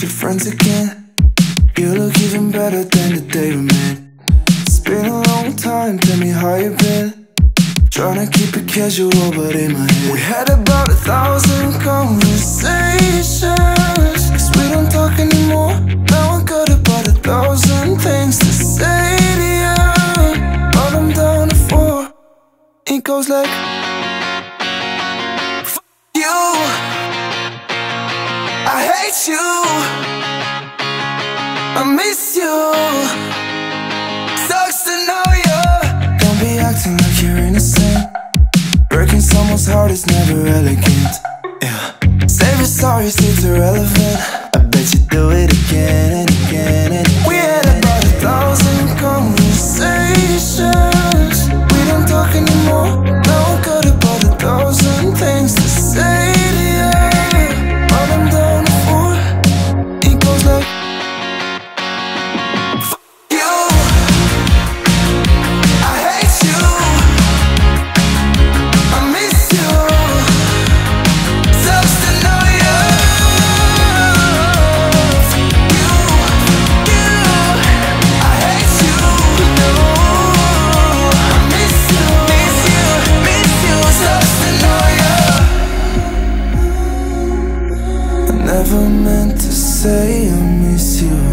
your friends again. You look even better than the day we met. It's been a long time, tell me how you been. Tryna keep it casual, but in my head we had about 1,000 conversations. Cause we don't talk anymore. Now I got about 1,000 things to say to you, but I'm down to 4. It goes like, F you, I hate you, I miss you, sucks to know you. Don't be acting like you're innocent. Breaking someone's heart is never elegant. Yeah, save your sorries, it's irrelevant. I bet you do it again and again and again. We had about 1,000 conversations. We don't talk anymore. Now I got about 1,000 things to say to you, but I'm down to 4. It goes like, F you, I hate you, I miss you, sucks to know you. F you, I hate you, no, I miss you, sucks to know you. I never meant to say I miss you.